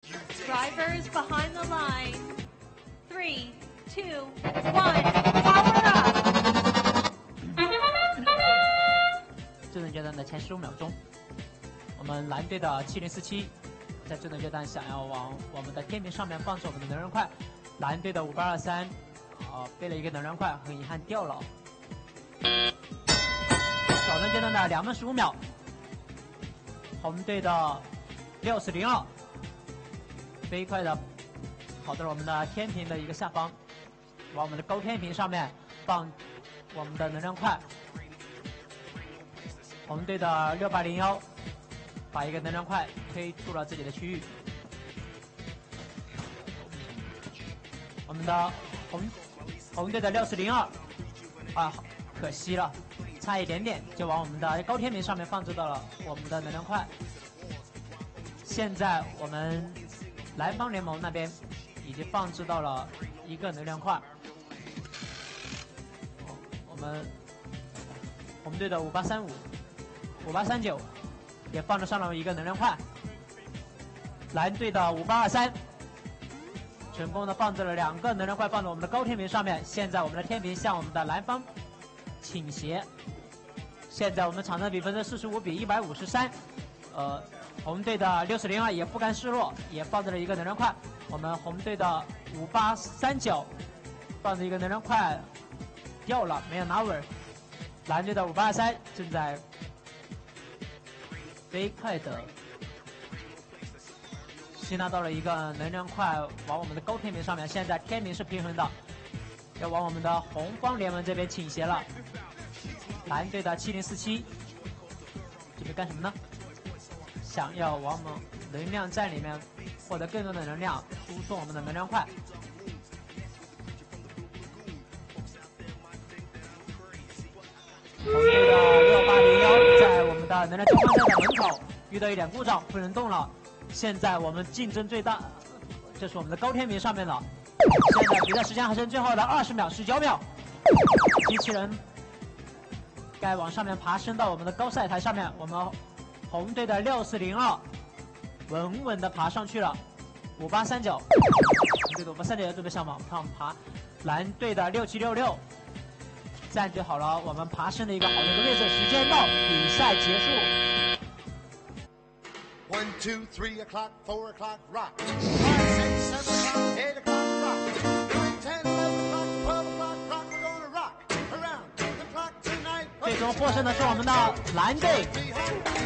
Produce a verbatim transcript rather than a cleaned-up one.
Drivers behind the line. Three, two, one, power up. 这轮阶段的前十五秒钟，我们蓝队的七零四七在这轮阶段想要往我们的天平上面放置我们的能量块，蓝队的五八二三啊背了一个能量块，很遗憾掉了。小轮阶段的两分十五秒，红队的六四零二飞快的跑到了我们的天平的一个下方，往我们的高天平上面放我们的能量块。红队的六八零一把一个能量块推出了自己的区域。我们的红红队的六四零二啊，可惜了，差一点点就往我们的高天平上面放置到了我们的能量块。现在我们蓝方联盟那边已经放置到了一个能量块。我们红队的五八三五、五八三九也放置上了一个能量块。蓝队的五八二三成功的放置了两个能量块放在我们的高天平上面。现在我们的天平向我们的蓝方倾斜。现在我们场上比分是四十五比一百五十三。呃，红队的六四零二也不甘示弱，也放置了一个能量块。我们红队的五八三九放置一个能量块掉了，没有拿稳。蓝队的五八二三正在飞快的吸纳到了一个能量块，往我们的高天平上面。现在天平是平衡的，要往我们的红方联盟这边倾斜了。蓝队的七零四七准备干什么呢？想要往我们能量站里面获得更多的能量，输送我们的能量块。红队的六八零一在我们的能量交换站的门口遇到一点故障，不能动了。现在我们竞争最大，这是我们的高天平上面了。现在比赛时间还剩最后的二十秒、十九秒，机器人该往上面爬升到我们的高赛台上面。我们红队的六四零二稳稳的爬上去了。五八三九，红队的五八三九也准备向往上爬。蓝队的六七六六站对好了，我们爬升的一个好的一个位置。时间到，比赛结束。 One, two, three o'clock, four o'clock, rock. Five, six, seven o'clock, eight o'clock, rock. Nine, ten, eleven o'clock, twelve o'clock, rock. We're gonna rock around the clock tonight. 最终获胜的是我们的蓝队。